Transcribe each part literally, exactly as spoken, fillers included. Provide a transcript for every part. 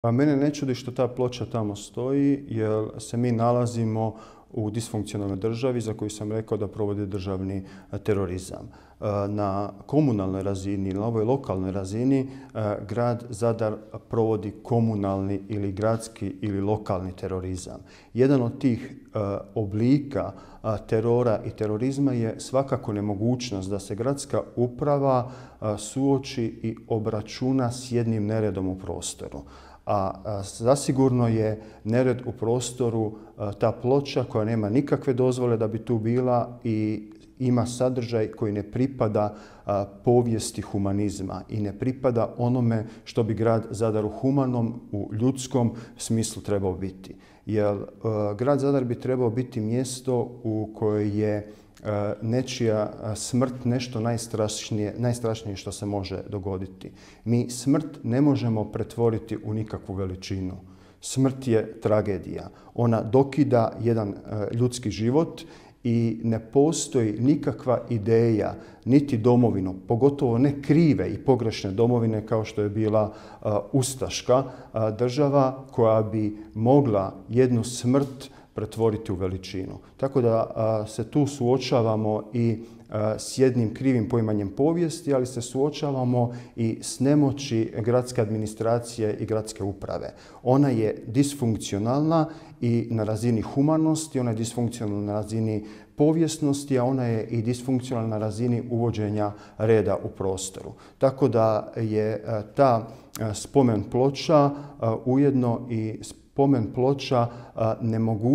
Pa mene ne čudi što ta ploča tamo stoji, jer se mi nalazimo u disfunkcionalnoj državi za koju sam rekao da provodi državni terorizam. Na komunalnoj razini, na ovoj lokalnoj razini, grad Zadar provodi komunalni ili gradski ili lokalni terorizam. Jedan od tih oblika terora i terorizma je svakako nemogućnost da se gradska uprava suoči i obračuna s jednim neredom u prostoru. A zasigurno je nered u prostoru ta ploča koja nema nikakve dozvole da bi tu bila i ima sadržaj koji ne pripada povijesti humanizma i ne pripada onome što bi grad Zadar u humanom, u ljudskom smislu trebao biti. Jer grad Zadar bi trebao biti mjesto u kojoj je nečija smrt nešto najstrašnije, najstrašnije što se može dogoditi. Mi smrt ne možemo pretvoriti u nikakvu veličinu. Smrt je tragedija. Ona dokida jedan ljudski život i ne postoji nikakva ideja, niti domovinu, pogotovo ne krive i pogrešne domovine kao što je bila ustaška država koja bi mogla jednu smrt pretvoriti u veličinu. Tako da se tu suočavamo i s jednim krivim poimanjem povijesti, ali se suočavamo i s nemoći gradske administracije i gradske uprave. Ona je disfunkcionalna i na razini humanosti, ona je disfunkcionalna na razini povijesnosti, a ona je i disfunkcionalna na razini uvođenja reda u prostoru. Tako da je ta spomen ploča ujedno i spomen ploča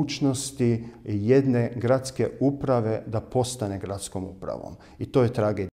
nemogućnosti jedne gradske uprave da postane gradskom upravom. I to je tragedija.